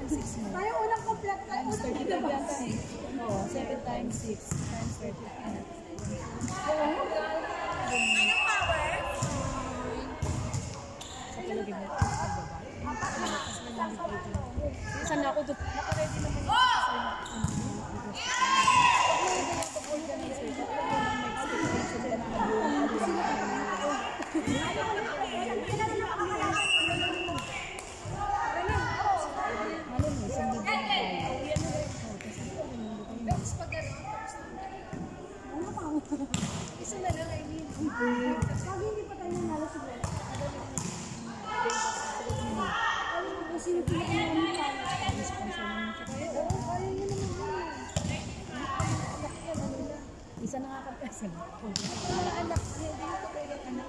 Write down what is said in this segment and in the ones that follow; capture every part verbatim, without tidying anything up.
yung six mo. Tayo unang complete tayo. Times thirty-five yan tayo. Oo, seven times six times thirty-five. Anong power? Sa palagay mo, saan na ako doon? Naka-ready naman yung pag-organizer. Isa na lang, I mean. Lagi hindi pa tayo nanalo siguro. Kasi yung pinakain namin tayo. Oo, kaya nyo naman yun. Isa na nga kapasa. Mga anak, hindi ko kayo ng anak.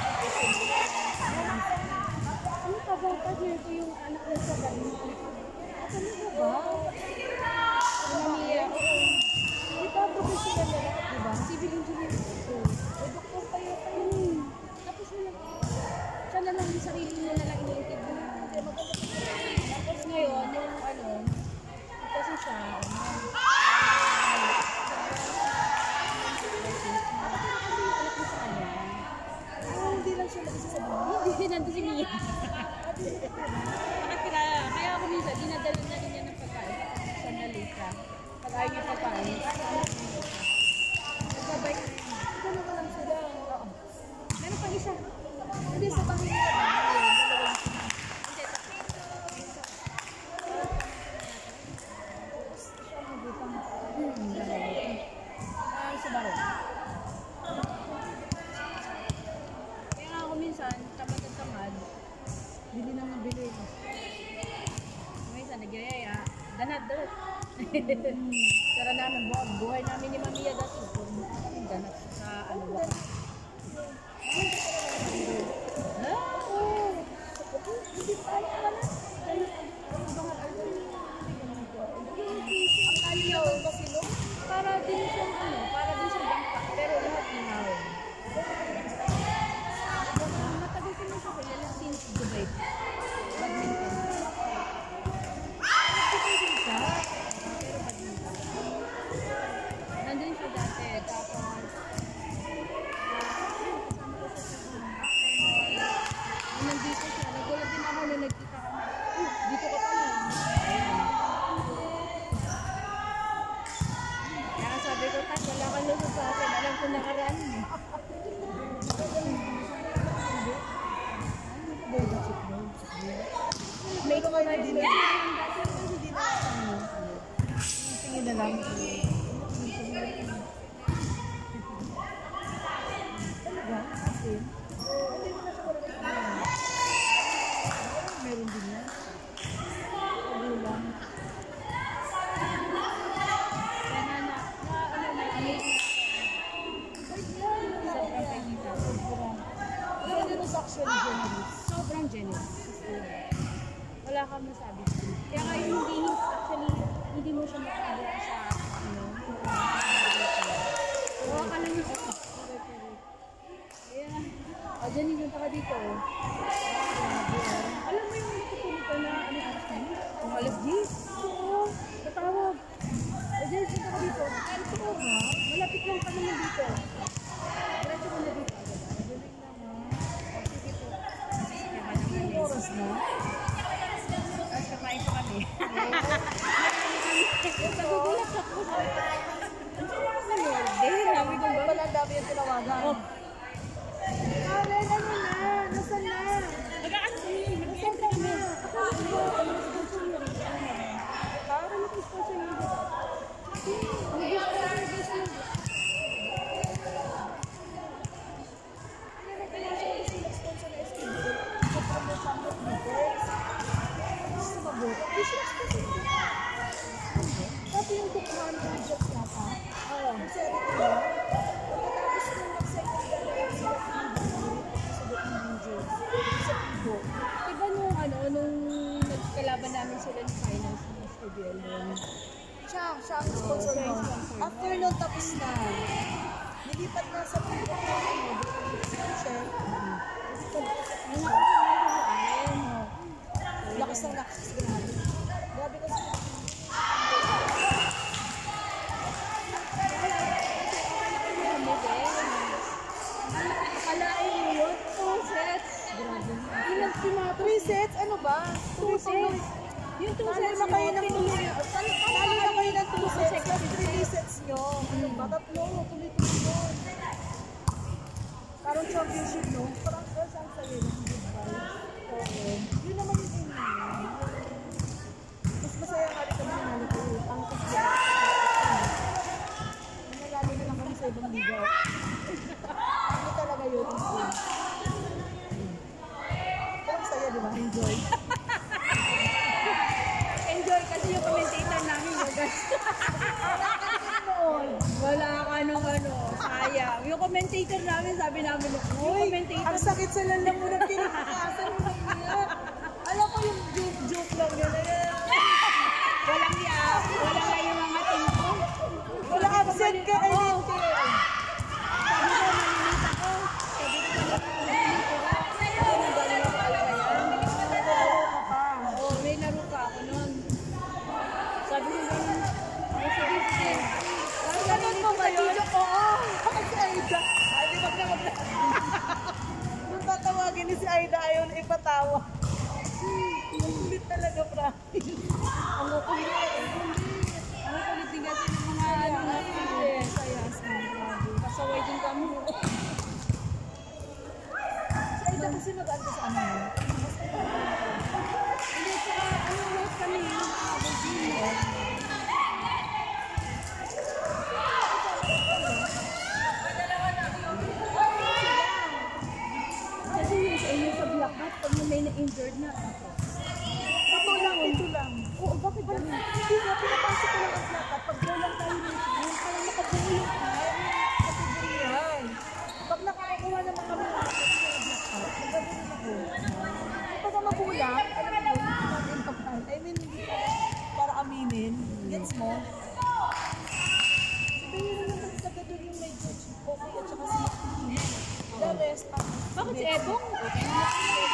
Ano ka ba? Partner ko yung anak ko sa galing. Ano ba ba? Ano niya? Di ba professional na lahat, di ba? Civil engineer ito. O doktor pa yun tayo. Tapos na lang. Siya na lang yung sarili niya na lang iniintindi. Tapos ngayon, yung ano, kasi siya, hindi lang siya mag-isasabihin. Hindi, nandun si Mia. Bakit kaya? Kaya ako minsan, dinadala na rin niya ng pagkain. Sa nalita. Pag ayaw niya pagkain. Nagbabay. Ito naman lang sila. Meron pang isa. Hindi, sa pangin nila. Hindi, sa siya magutang. Hmm, dalawa. Ah, sa baro. Minsan, tamad at tamad, bili nang nabili. Minsan, nagyayaya, danat, danat. Tara namin, buhay, buhay namin ni Mamiya dati. Danat sa ano ba? Ha? Oo. Hindi tayo ka na. Ang aliyaw ba sila? Para din siyang ano, para din siyang bangka, pero lahat inawin. Matagal ko na siya kaya since Dubai. Badminton. Nagtitigil siya. Pero badminton. Nandun siya dati. Tapos, kasama ko siya sa nung nandito siya. Nagulat din ako nung nagkita kami. Uh, dito ka pala. Kaya sabi ko, Kat, wala kang lusot sa akin. Alam ko nakaraan mo. May ko na din na. Hindi na. Tingin na lang. Talaga? Kasi? Meron din yan. Pagulang. Kaya na, na, ano na, amazing na. Sobrang pagkita. Sobrang. Generous actually, generous. Sobrang generous. Wala kang masabi. Kaya nga yung hindi, actually, hindi mo siya makagawa sa, ano, gawa ka lang yung sa Ayan. O, dyan yung punta ka dito. Alam mo yung nakatulog ka na, ano yung aras na yun? Ang alas diyes? Oo. Tatawag. O, dyan yung punta ka dito. Ano ko ba? Malapit lang ka naman dito. Diretso mo na dito. Galing naman. O, sige po. Ang oras na? Tapos kamain pa kami. Nagugulat ako. Ang sarap na yun. Dahil namin kung ba pala dami yung tinawagan. Karen, ano na? Nasaan na? Nagaan kami. Nasaan ka na? Ako na ito. Ano sa social media? Karen, ano sa social media? Nag-sponsor ba siya? Pati yung tukman ng jobs nata. Oo. Kasi ano ko ba? Pagkatapos nung nag-secondary sila sa tukman jobs. Sa Pico. Diba nung ano, nung nagkalaban namin sila ng finance ng S P B L nun? Siya, siya ang sponsor mo. After nun tapos na. Nilipat na sa Pico. Chef. Nilipat na sa Pico. Lakas ng lakas. Grabe. Grabe Three sets? Ano ba? Two sets. Yung two Talo sets na kayo mo, ng tuloy. Talo na kayo ng two sets. Plus three sets nyo. Ano ba? Tatlo. Tuloy-tuloy yun. Parang championship, no? Parang girls ang sa'yo ng good vibes. Oo. Yun naman yung aim namin. Mas masaya nga rin kami nanalo kayo. Ang kasi nanalo na lang kami sa ibang liga. Ano talaga yun? Pero ang saya, di ba? Enjoy. Enjoy kasi yung commentator namin yung guys. Wala ka nung ano, sayang. Yung commentator namin, sabi namin, yung commentator. Ang sakit sa lalamunan, pinakakasan mo ng iyak. Alam ko yung joke-joke lang yun. Walang ya, walang ya yung mga tingko. Wala absent ka, I need ka. Sabi ko, nalilit ako. Sabi ko, nalilit ko. Ako nang galing ako talaga yan. Oo, may laro pa ako nun. Sabi ko, ganun. Oh, sige, sige. Tapos nalilit ko sa video ko. Oo. Bakit si Aida? Ay, di wag na wag na. Nung tatawagin ni si Aida, ayaw na ipatawa. Ang kulit talaga, promise. Ang kukulit. Ang kukulit din kasi ng mga ano natin. Saya, saya. Pasaway din kami. Si Aida kasi nag-ano sa ano. Hindi, tsaka ano work kami yung habol din. Kasi yung sa inyo sa Black Hat, pag may na-injured na ako. Ito lang, ito lang. Oo, bakit ba? Hindi nga, pinapasok ko lang ang plata. Pag walang tayo nito, yung parang nakabulo ka, kategorihan. Pag nakakuha naman kami ng magagaling ako. Pag magulang, alam mo yun, natin kapal. I mean, hindi ka para aminin. Gets mo? Sabi nyo naman ang taga doon yung medyo okay at saka si the rest. Bakit si Ebong? Okay na.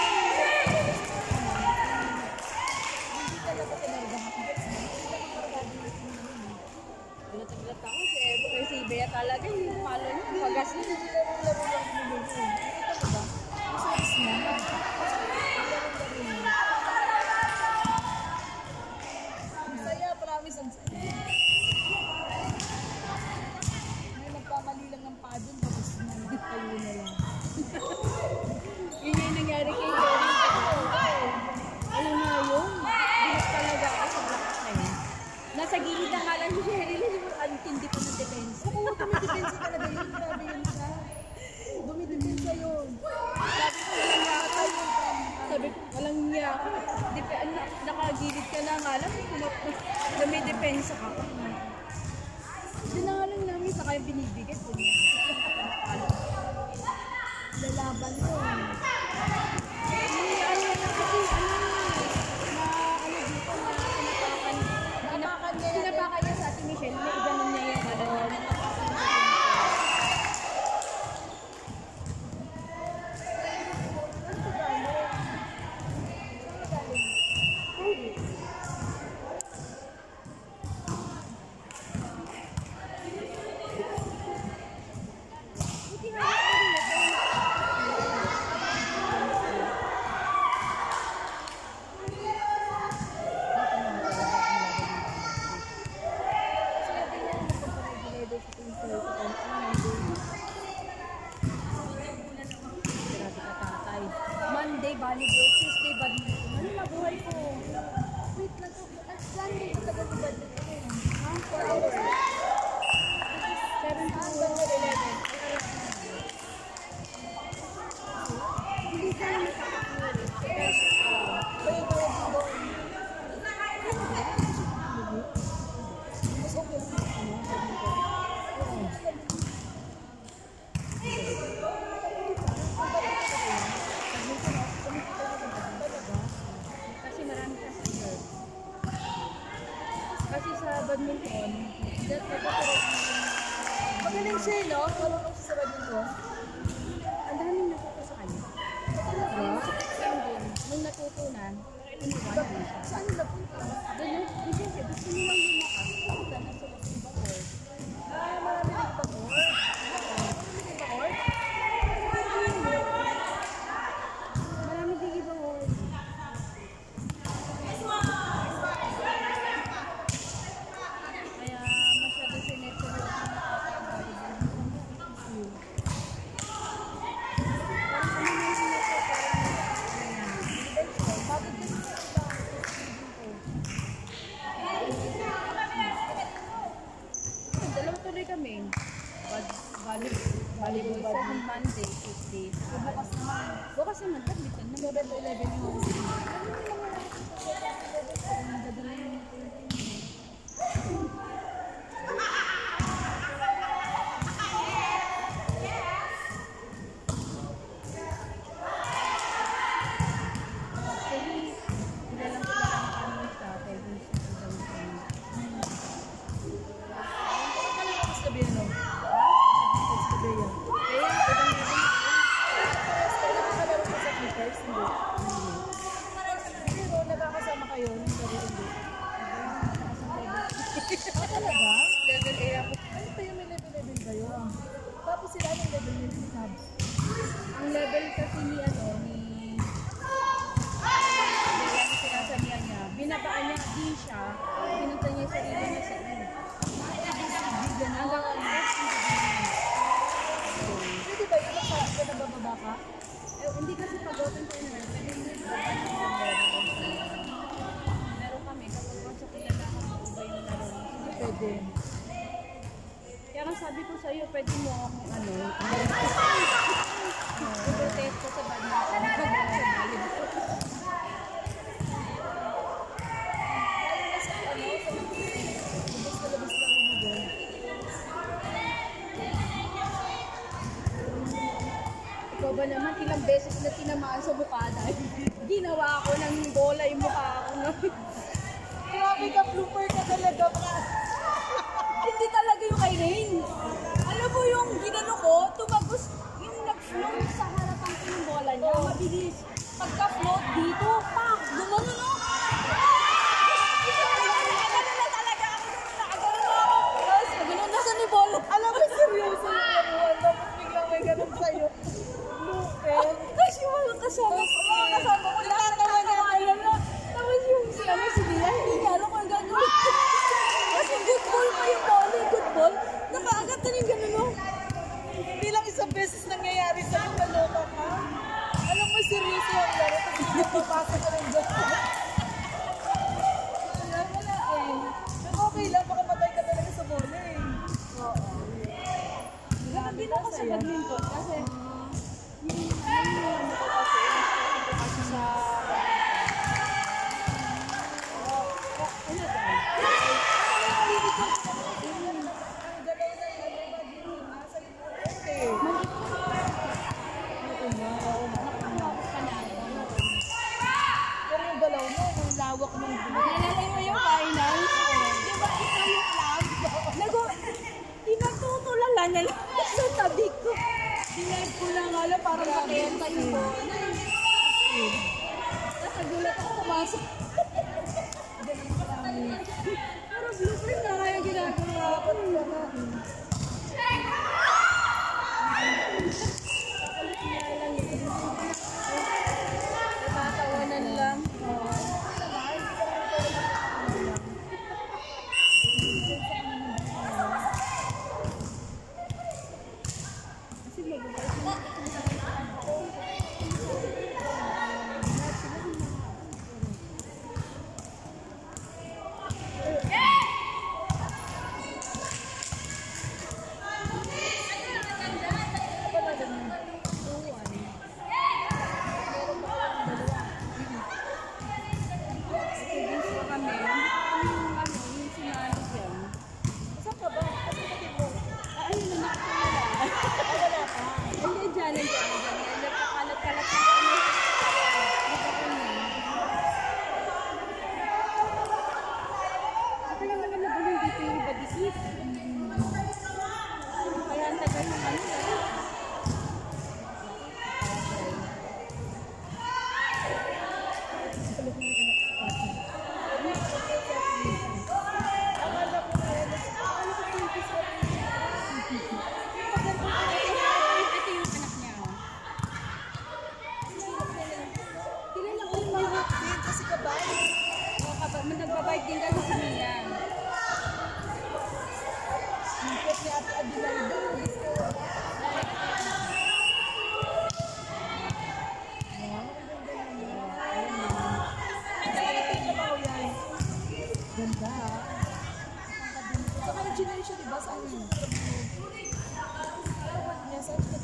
Hindi talaga tinargahan. Gets mo? Hindi naman karagado yung Gulat-gulat ako si Ebong. Kasi si Bea talaga yung palo niya. Pagas niya. laro lang mo yun. Ito ba? Ang service mo. Ang saya, promise ang saya. May nagkamali lang ng padon, tapos nangyay kayo na lang. Yun yung nangyari kay Jerry. Alam nga yun. Bilis talaga ako sa Black Hat na yun. Nasa gilid na nga lang si Cheryl. Ang tindi pa ng depensa. Oo, dumidepensa talaga yun. Grabe yun siya. Dumidepensa yun. Sabi ko, walang niya ako. Sabi ko, walang niya ako. Dep na, nakagilid ka na nga lang. Dumidepensa ka pa. Yun na nga lang namin sa kaya binibigay. Lalaban ko. May ano na kasi, ano na, ano dito na sinapakan. Napakan niya yan. Sinapakan niya sa ating Michelle. May ganun niya yung ano niya. Ano sa galing? Saan sa galing? Buti nga ako rin ito. Kasi natin yan, magpaparegulay daw sa tuwing sa ito. Grabe ka tatay. Monday, volleyball. Tuesday, badminton. Ano mabuhay ko? Wait lang to. Ah, Sunday ko tagal ni Badminton ko yun. Ha? four hours. seven to eleven. Hindi ka na makakapuri. Because, uh, Kaya tawag ko doon. Mas okay lang ano, badminton. Oo. kasi marami kasi girls. Kasi sa badminton, that nagkakaroon ng Magaling siya, no? Marunong siya sa badminton. ang daming natuto sa kanya. Diba? Same din. Nung natutunan, iniwan din siya. Saan na punta? Doon yun, di siyempre, gusto nilang lumakas. Punta na sila sa iba ko. Ah, marami din ba ko? Marami din ba ko? Marami din ibang word. So, kung Monday, Tuesday. Bukas naman. Bukas naman, taglitan na. seven to eleven yung ano yung dadala yung Actually, hindi lang sila ang kami sa pwede siya sa gawin kami. Tapos gabi ano? Tapos gabi yan. Kaya, ibang ibang Kaya nakalaro ka sa Clippers? Hindi. Pero nagkakasama kayo ng gabi hindi. Ah, talaga? level A ako. Ano pa yung may level-level kayo? Tapos sila yung level nila ni Cubs. Ang level kasi ni ano, ni Kaya na sinasabihan niya, binabaan niya din siya, pinunta niya yung sarili niya sa E. Hanggang ang rest hindi din. Pwede ba yung nagsabi ka na bababa ka? Eh, hindi kasi pag-open ko na rin, pwede hindi ba meron kami, kapag once sa kilala ka mo, iba yung laro. Hindi pwede. Kaya nga sabi ko sa'yo, pwede mo akong ano, i-protest ko sa badminton. Pag sa bayan. Lalo na sa ano, sa labas na labas lang mo doon. Ikaw ba naman, ilang beses na tinamaan sa mukha dahil ginawa ako ng bola yung mukha ako. Grabe ka, blooper ka talaga. Hindi talaga yung kay Rain. Alam mo yung ginano ko, tumagos, yung nag-float sa harapan ko yung bola niya, mabilis. Pagka-float dito, pak, gumano no? Nagano na talaga ako nung nakagano na ako. Tapos, ganun na sa ni bola. Alam mo, seryoso yung laruan. Tapos biglang may ganun sa'yo. Blooper. Tapos yung mga kasama ko, mga kasama ko, nakakatawa na. Tapos yung si ano, si Lia, hindi niya alam kung gagawin. Tapos yung good ball pa yung bola, yung good ball. Nakaagat na yung gano'n, no? Bilang isang beses nangyayari sa'yo, naloka ka. Alam mo, seryoso yung laro. Tapos biglang papasok ka ng dyan. Wala, wala eh. Pero okay lang, makamatay ka talaga sa bola eh. Oo. Grabe din ako sa badminton kasi yung ano yung ano ko kasi, yung ko kasi sa ano dahil? Ang galaw na yung badminton, nasa likod eh. Oo nga, oo nga. Nakakawak ka na. Pero yung galaw mo, ang lawak ng bulo. Naalala mo yung finals? Di ba ikaw yung club? Nago, tinatutulala na lang sa tabi ko. Dinag ko lang alam, parang makenta yung bola. Nakagulat ako pumasok. Pero blooper na kaya ginagawa ko. Natatawanan lang. Kasi mabubuhay. Saan ka ba? Kasi kapatid mo. Kaya ang tagal ng ano.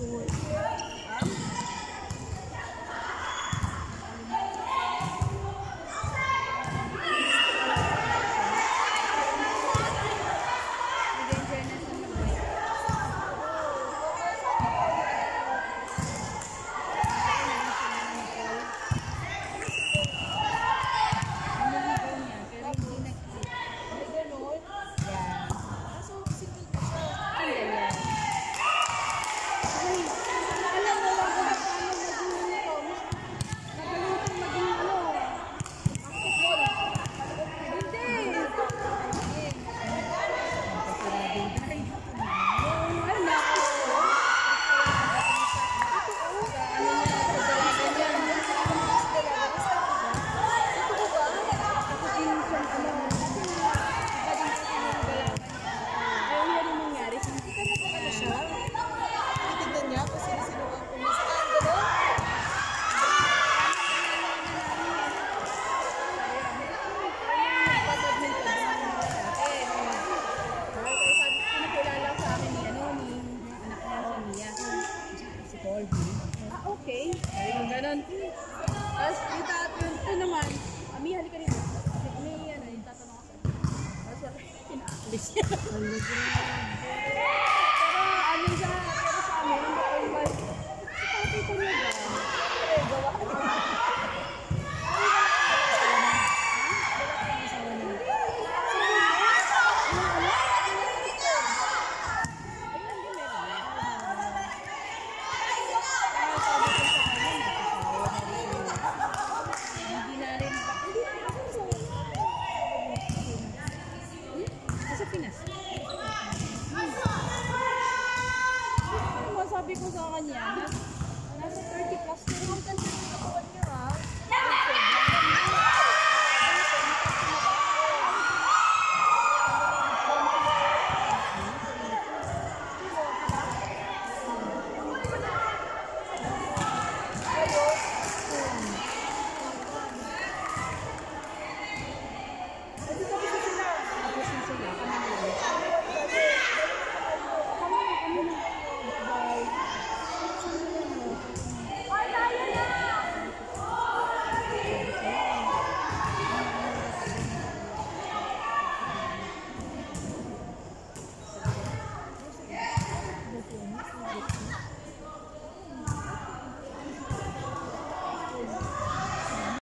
school. May ganon. Kaso single pa siya. Ay, alam mo lang kung paano maging ito. Nagalutong maging ano, basketball. Hindi. Ay, naku. Titignan niya kung sino-sino ang pumista. Ganon. Ah, okay. Ayun, ganun. Tapos, yung tatlo, ito naman, Ami, halika rin. Ami, ano, yung tatanong ako sa'yo. Tapos, wala, pinaalis niya.